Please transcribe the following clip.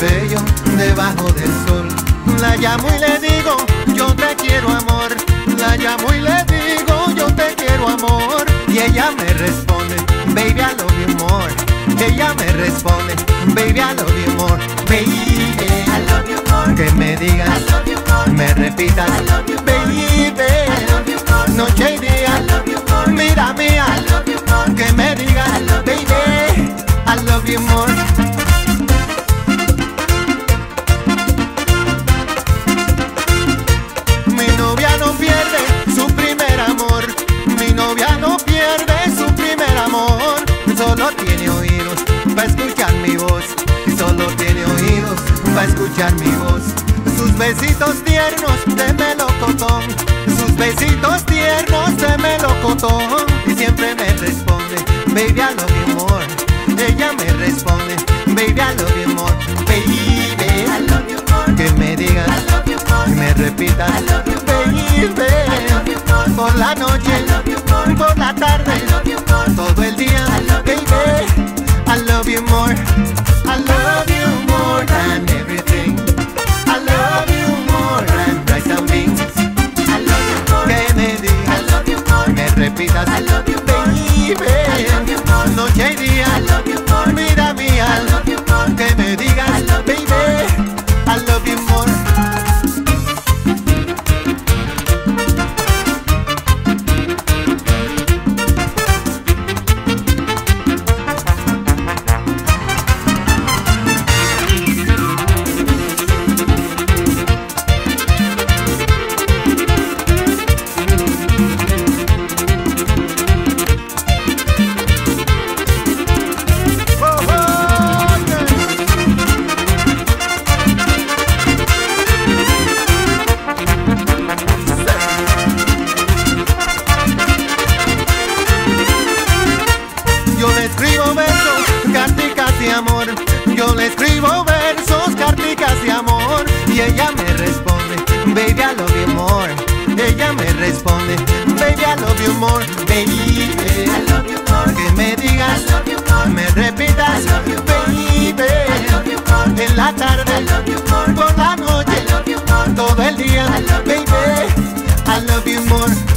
bello debajo del sol. La llamo y le digo, yo te quiero amor. La llamo y le digo, yo te quiero amor. Y ella me responde, baby I love you more. Ella me responde, baby I love you more. Baby I love you more. Que me digas, I love you more. Me repitas, I love you more. Baby I love you more. Noche y día, I love you more. Mira mía, I love you more. Que me digas, I love you baby I love you more. Mi novia no pierde su primer amor. Mi novia no pierde su primer amor. Solo tiene oídos para escuchar mi voz. Y solo tiene oídos para escuchar mi voz. Sus besitos tiernos de melocotón. Sus besitos tiernos de melocotón. Y siempre me responde, baby I love you more. Ella me responde, baby I love you more. Baby I love you more. Que me digas, I love you more. Que me repitas, I love you more. Baby I love you more. Por la noche, I love you more. Por la tarde, I love you more. Todo el día, I love you more. I love you more. I love you more than everything. I love you more than rice and beans. I love you more. Que me digas, I love you more. Me repitas, I love you more. Baby I love you more. Noche y día, I love you more. Mira mía, I love you more. Que me digas, I love you baby I love you more. Amor, yo le escribo versos, carticas de amor. Y ella me responde, baby I love you more. Ella me responde, baby I love you more. Baby I love you more. Que me digas, I love you more. Me repitas, I love you more. Baby I love you more. En la tarde, I love you more. Por la noche, I love you more. Todo el día, I love you more. Baby I love you more.